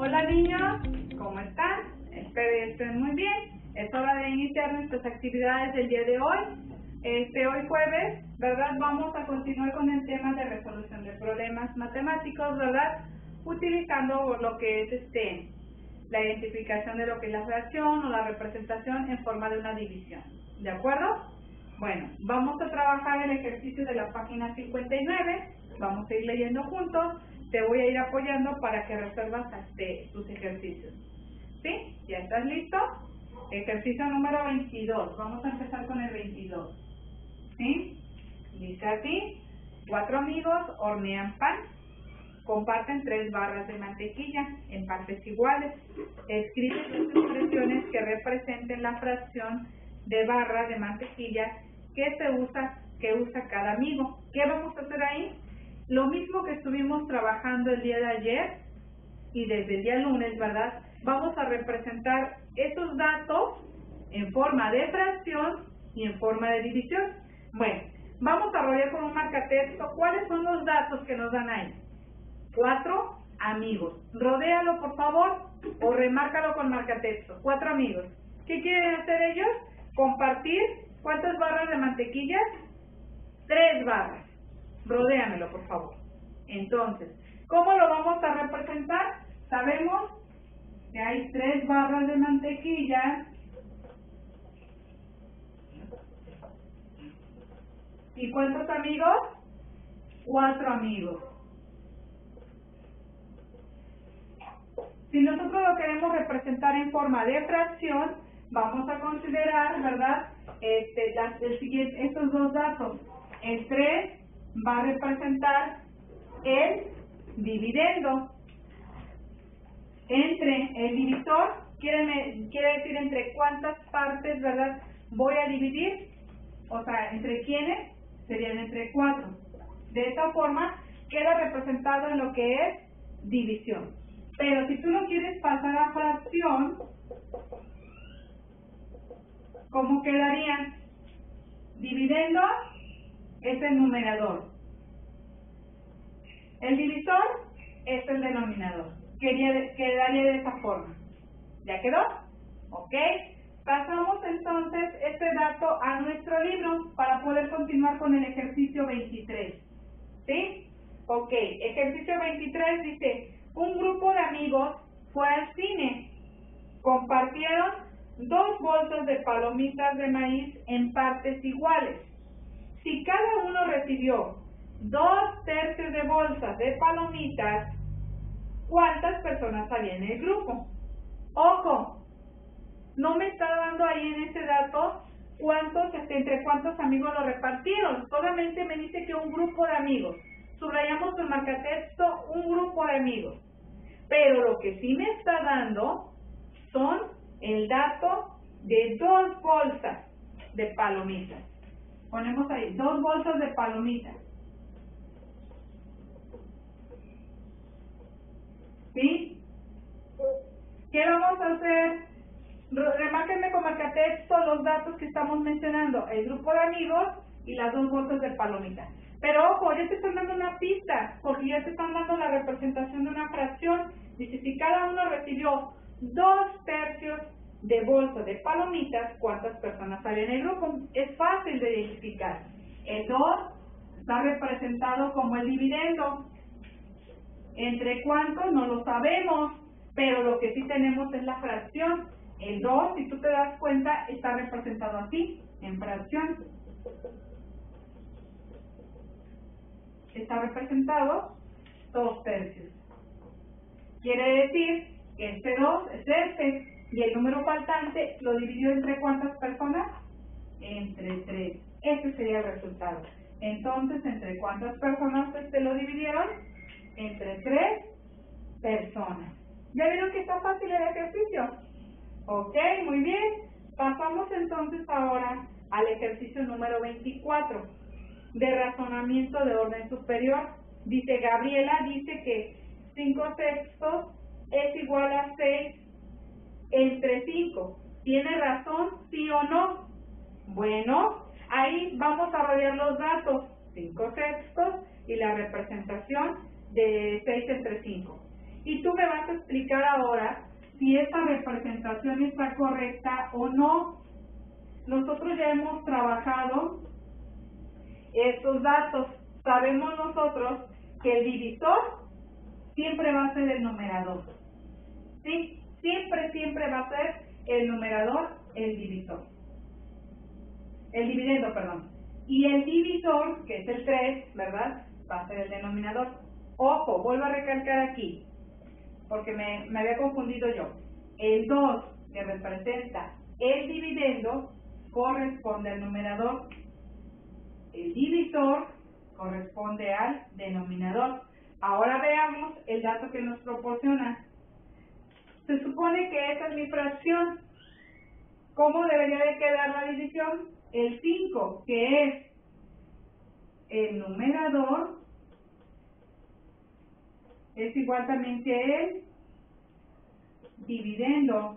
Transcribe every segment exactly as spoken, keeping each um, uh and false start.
Hola niños, ¿cómo están? Espero que estén muy bien. Es hora de iniciar nuestras actividades del día de hoy. Este, hoy jueves, ¿verdad? Vamos a continuar con el tema de resolución de problemas matemáticos, ¿verdad? Utilizando lo que es este, la identificación de lo que es la fracción o la representación en forma de una división. ¿De acuerdo? Bueno, vamos a trabajar el ejercicio de la página cincuenta y nueve. Vamos a ir leyendo juntos. Te voy a ir apoyando para que resuelvas este, tus ejercicios. ¿Sí? ¿Ya estás listo? Ejercicio número veintidós. Vamos a empezar con el veintidós. ¿Sí? Dice así: cuatro amigos hornean pan. Comparten tres barras de mantequilla en partes iguales. Escribe las expresiones que representen la fracción de barras de mantequilla que se usa, que usa cada amigo. ¿Qué vamos a hacer ahí? Lo mismo que estuvimos trabajando el día de ayer y desde el día lunes, ¿verdad? Vamos a representar esos datos en forma de fracción y en forma de división. Bueno, vamos a rodear con un marcatexto. ¿Cuáles son los datos que nos dan ahí? Cuatro amigos. Rodéalo, por favor, o remárcalo con marcatexto. Cuatro amigos. ¿Qué quieren hacer ellos? Compartir. ¿Cuántas barras de mantequilla? Tres barras. Rodéamelo, por favor. Entonces, ¿cómo lo vamos a representar? Sabemos que hay tres barras de mantequilla y ¿cuántos amigos? Cuatro amigos. Si nosotros lo queremos representar en forma de fracción, vamos a considerar, ¿verdad? Este, las, el siguiente, estos dos datos. El tres va a representar el dividendo. Entre el divisor, quiere, quiere decir entre cuántas partes, ¿verdad? Voy a dividir, o sea, ¿entre quiénes? Serían entre cuatro. De esta forma, queda representado en lo que es división. Pero si tú lo quieres pasar a fracción, ¿cómo quedaría? Dividendo es el numerador. El divisor es el denominador. Quedaría, quedaría de esa forma. ¿Ya quedó? ¿Ok? Pasamos entonces este dato a nuestro libro para poder continuar con el ejercicio veintitrés. ¿Sí? Ok, ejercicio veintitrés dice: un grupo de amigos fue al cine. Compartieron dos bolsas de palomitas de maíz en partes iguales. Si cada uno recibió dos tercios de bolsas de palomitas, ¿cuántas personas había en el grupo? Ojo, no me está dando ahí en ese dato cuántos, este, entre cuántos amigos lo repartieron. Solamente me dice que un grupo de amigos. Subrayamos con marcatexto un grupo de amigos. Pero lo que sí me está dando son el dato de dos bolsas de palomitas. Ponemos ahí, dos bolsas de palomitas. ¿Sí? ¿Qué vamos a hacer? Remárquenme con marcatexto los datos que estamos mencionando. El grupo de amigos y las dos bolsas de palomitas. Pero ojo, ya te están dando una pista, porque ya te están dando la representación de una fracción. Dice, si cada uno recibió dos tercios de bolsa de palomitas, ¿cuántas personas hay en el grupo? Es fácil de identificar. El dos está representado como el dividendo. ¿Entre cuántos? No lo sabemos, pero lo que sí tenemos es la fracción. El dos, si tú te das cuenta, está representado así, en fracción. Está representado dos tercios. Quiere decir que este dos es este, y el número faltante lo dividió entre ¿cuántas personas? Entre tres. Ese sería el resultado. Entonces, ¿entre cuántas personas este lo dividieron? Entre tres personas. ¿Ya vieron que está fácil el ejercicio? Ok, muy bien. Pasamos entonces ahora al ejercicio número veinticuatro, de razonamiento de orden superior. Dice, Gabriela dice que cinco sextos es igual a seis entre cinco. ¿Tiene razón, sí o no? Bueno, ahí vamos a rodear los datos, cinco sextos y la representación de seis entre cinco. Y tú me vas a explicar ahora si esta representación está correcta o no. Nosotros ya hemos trabajado estos datos. Sabemos nosotros que el divisor siempre va a ser el numerador. ¿Sí? Siempre, siempre va a ser el numerador, el divisor. El dividendo, perdón. Y el divisor, que es el tres, ¿verdad? Va a ser el denominador. Ojo, vuelvo a recalcar aquí, porque me, me había confundido yo. El dos, que representa el dividendo, corresponde al numerador. El divisor corresponde al denominador. Ahora veamos el dato que nos proporciona. Se supone que esta es mi fracción. ¿Cómo debería de quedar la división? El cinco, que es el numerador, es igual también que el dividendo.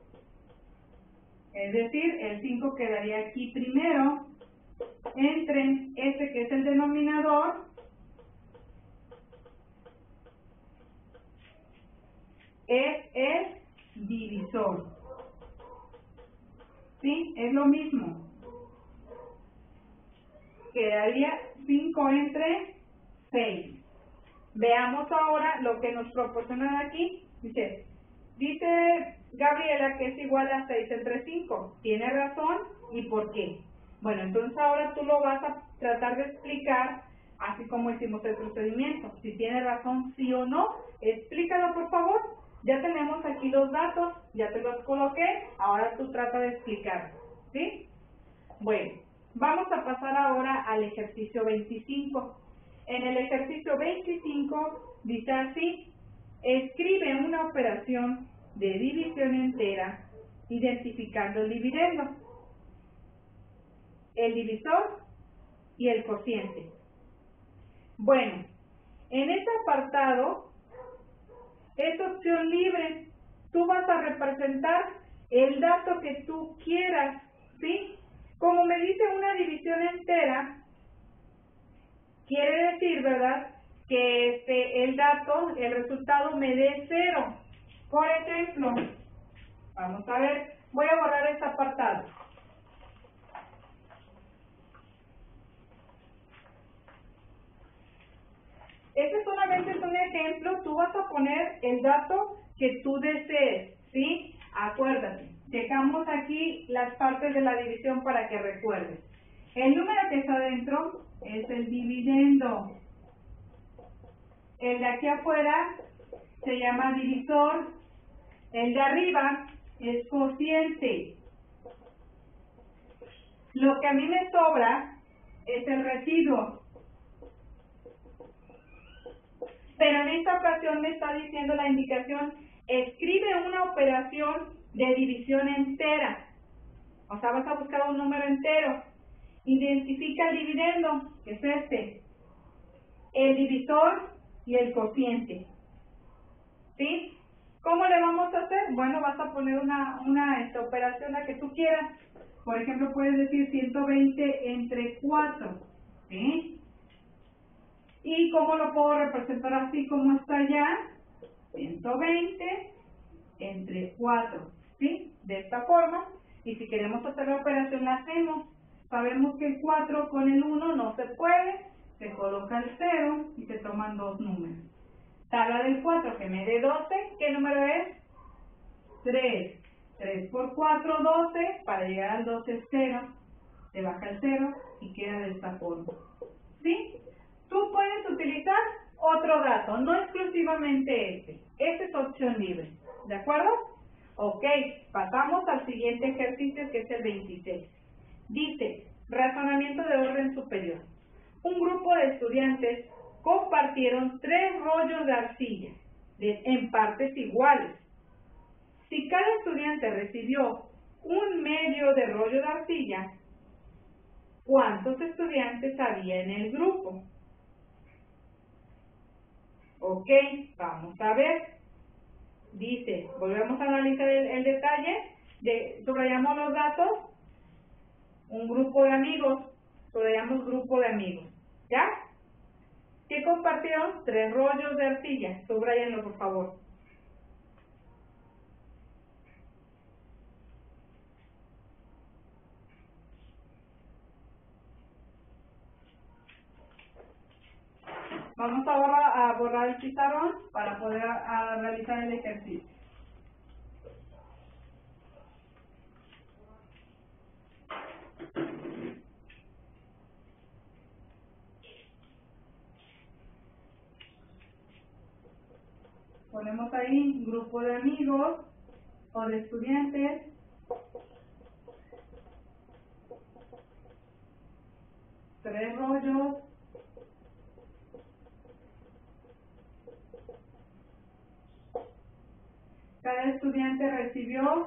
Es decir, el cinco quedaría aquí primero, entre este que es el denominador, es el divisor. ¿Sí? Es lo mismo. Quedaría cinco entre seis. Veamos ahora lo que nos proporcionan aquí. Dice, dice Gabriela que es igual a seis entre cinco. ¿Tiene razón? ¿Y por qué? Bueno, entonces ahora tú lo vas a tratar de explicar, así como hicimos el procedimiento. Si tiene razón, sí o no, explícalo por favor. Ya tenemos aquí los datos, ya te los coloqué, ahora tú trata de explicar, ¿sí? Bueno, vamos a pasar ahora al ejercicio veinticinco. En el ejercicio veinticinco dice así: escribe una operación de división entera identificando el dividendo, el divisor y el cociente. Bueno, en este apartado es opción libre. Tú vas a representar el dato que tú quieras, ¿sí? Como me dice una división entera, quiere decir, ¿verdad?, que este, el dato, el resultado me dé cero. Por ejemplo, vamos a ver, voy a borrar este apartado. Este solamente es un ejemplo, tú vas a poner el dato que tú desees, ¿sí? Acuérdate, dejamos aquí las partes de la división para que recuerdes. El número que está adentro es el dividendo. El de aquí afuera se llama divisor. El de arriba es cociente. Lo que a mí me sobra es el residuo. Pero en esta ocasión me está diciendo la indicación, escribe una operación de división entera. O sea, vas a buscar un número entero. Identifica el dividendo, que es este, el divisor y el cociente. ¿Sí? ¿Cómo le vamos a hacer? Bueno, vas a poner una, una esta operación la que tú quieras. Por ejemplo, puedes decir ciento veinte entre cuatro. ¿Sí? ¿Y cómo lo puedo representar así como está allá? ciento veinte entre cuatro, ¿sí? De esta forma. Y si queremos hacer la operación, la hacemos. Sabemos que el cuatro con el uno no se puede. Se coloca el cero y se toman dos números. Tabla del cuatro que me dé doce. ¿Qué número es? tres. tres por cuatro, doce. Para llegar al doce es cero. Se baja el cero y queda de esta forma. ¿Sí? Tú puedes utilizar otro dato, no exclusivamente este. Este es opción libre. ¿De acuerdo? Ok, pasamos al siguiente ejercicio, que es el veintiséis. Dice, razonamiento de orden superior. Un grupo de estudiantes compartieron tres rollos de arcilla de, en partes iguales. Si cada estudiante recibió un medio de rollo de arcilla, ¿cuántos estudiantes había en el grupo? Ok, vamos a ver. Dice, volvemos a analizar el, el detalle, de, subrayamos los datos, un grupo de amigos, subrayamos grupo de amigos, ¿ya? ¿Qué que compartieron tres rollos de arcilla. Subrayenlo, por favor. Vamos ahora a borrar el pizarrón para poder a, a realizar el ejercicio. Ponemos ahí grupo de amigos o de estudiantes. Tres rollos. Cada estudiante recibió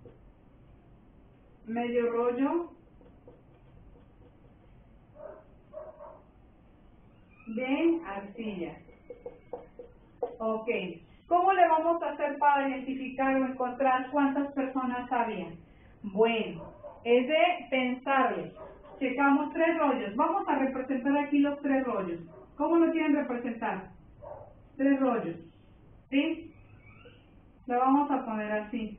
medio rollo de arcilla. Ok. ¿Cómo le vamos a hacer para identificar o encontrar cuántas personas había? Bueno, es de pensarle. Checamos tres rollos. Vamos a representar aquí los tres rollos. ¿Cómo lo quieren representar? Tres rollos. ¿Sí? Lo vamos a poner así.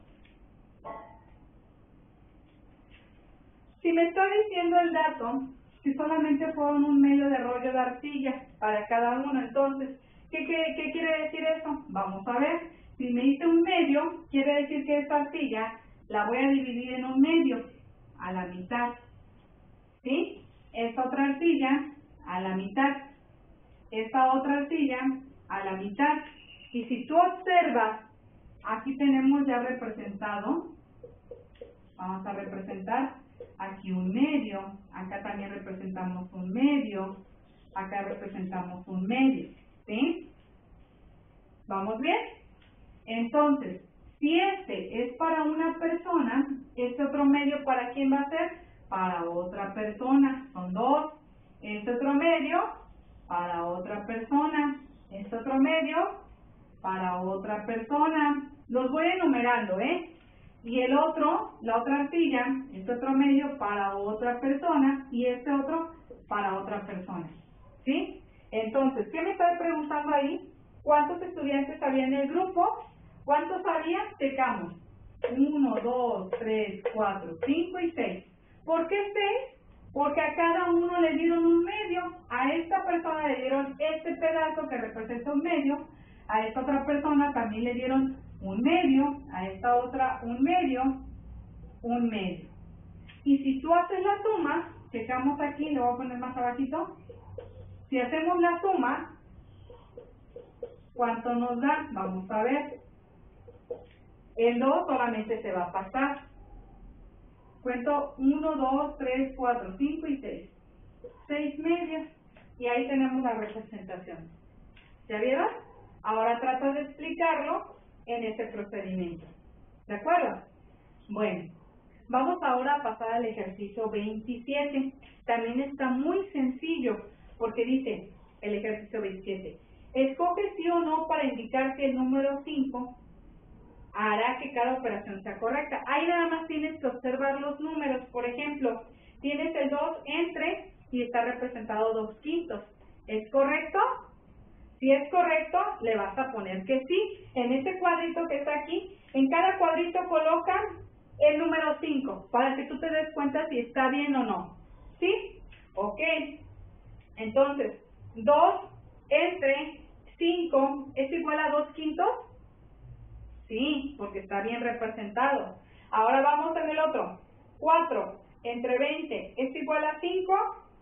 Si me está diciendo el dato, si solamente fueron un medio de rollo de arcilla para cada uno, entonces, ¿qué, qué, qué quiere decir eso? Vamos a ver. Si me dice un medio, quiere decir que esta arcilla la voy a dividir en un medio, a la mitad. ¿Sí? Esta otra arcilla, a la mitad. Esta otra arcilla, a la mitad. Y si tú observas, aquí tenemos ya representado, vamos a representar aquí un medio, acá también representamos un medio, acá representamos un medio, ¿sí? ¿Vamos bien? Entonces, si este es para una persona, este otro medio, ¿para quién va a ser? Para otra persona, son dos. Este otro medio, para otra persona. Este otro medio, para otra persona. Los voy enumerando, ¿eh? Y el otro, la otra arcilla, este otro medio para otra persona y este otro para otra persona. ¿Sí? Entonces, ¿qué me está preguntando ahí? ¿Cuántos estudiantes había en el grupo? ¿Cuántos había? Checamos. Uno, dos, tres, cuatro, cinco y seis. ¿Por qué seis? Porque a cada uno le dieron un medio. A esta persona le dieron este pedazo que representa un medio. A esta otra persona también le dieron un medio, a esta otra un medio, un medio. Y si tú haces la suma, checamos aquí, le voy a poner más abajito, si hacemos la suma, ¿cuánto nos da? Vamos a ver. El dos solamente se va a pasar. Cuento uno, dos, tres, cuatro, cinco y seis. seis medias. Y ahí tenemos la representación. ¿Ya vieron? Ahora trato de explicarlo en este procedimiento. ¿De acuerdo? Bueno, vamos ahora a pasar al ejercicio veintisiete. También está muy sencillo, porque dice el ejercicio veintisiete. Escoge sí o no para indicar que el número cinco hará que cada operación sea correcta. Ahí nada más tienes que observar los números. Por ejemplo, tienes el dos entre y está representado dos quintos. ¿Es correcto? Si es correcto, le vas a poner que sí. En este cuadrito que está aquí, en cada cuadrito coloca el número cinco, para que tú te des cuenta si está bien o no. ¿Sí? Ok. Entonces, dos entre cinco es igual a dos quintos. Sí, porque está bien representado. Ahora vamos en el otro. cuatro entre veinte es igual a cinco.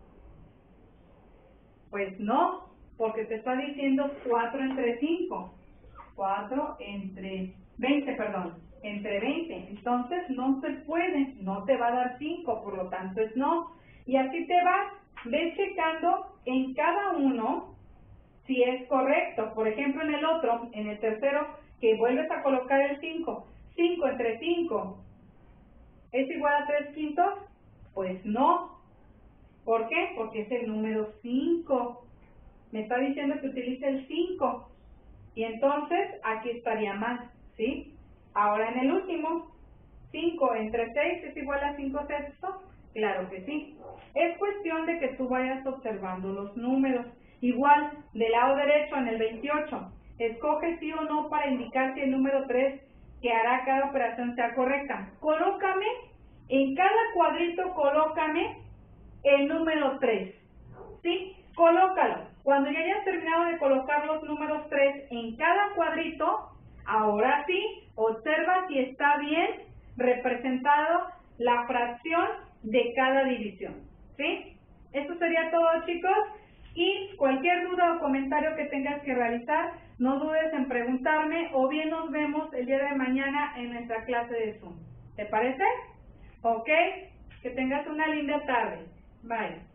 Pues no, porque te está diciendo cuatro entre cinco. cuatro entre veinte, perdón, entre veinte. Entonces no se puede, no te va a dar cinco, por lo tanto es no. Y así te vas, ves checando en cada uno si es correcto. Por ejemplo, en el otro, en el tercero, que vuelves a colocar el cinco. cinco entre cinco es igual a tres quintos. Pues no. ¿Por qué? Porque es el número cinco. Me está diciendo que utilice el cinco. Y entonces aquí estaría mal, ¿sí? Ahora en el último, cinco entre seis es igual a cinco sextos. Claro que sí. Es cuestión de que tú vayas observando los números Igual, del lado derecho en el veintiocho, escoge sí o no para indicar si el número tres que hará cada operación sea correcta. Colócame, en cada cuadrito colócame el número tres, ¿sí? Colócalo. Cuando ya hayas terminado de colocar los números tres en cada cuadrito, ahora sí, observa si está bien representado la fracción de cada división, ¿sí? Esto sería todo, chicos, y cualquier duda o comentario que tengas que realizar, no dudes en preguntarme o bien nos vemos el día de mañana en nuestra clase de Zoom. ¿Te parece? Ok, que tengas una linda tarde. Bye.